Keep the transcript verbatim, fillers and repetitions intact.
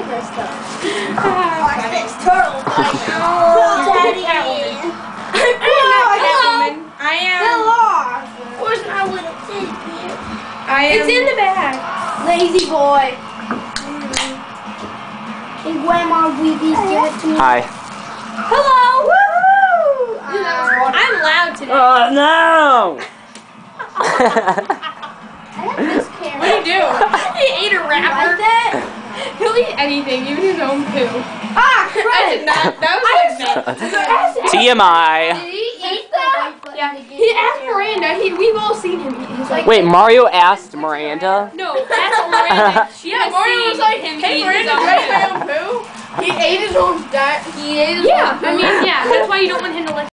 this stuff. Watch this turtle fight. Oh, Daddy. I'm not Catwoman. I am. Hello. Where's my little teddy bear? I am. It's in the bag. Lazy boy. Hey, Grandma, will you please give it to me? Hi. Hello. Woohoo! I'm loud today. Oh no! I like this camera. What do you do? He ate a You wrapper. like that? He'll eat anything, even his own poo. Ah, I did not. That was like T M I. Did he eat that? Yeah. He asked Miranda. He, we've all seen him eat. He's like, Wait, Mario asked Miranda. no, ask Miranda. She Yeah, has Mario seen was like, him hey, eat Miranda, his do own I eat my poo. own poo? He ate his own diet. He ate his yeah, I mean, yeah. That's why you don't want him to lick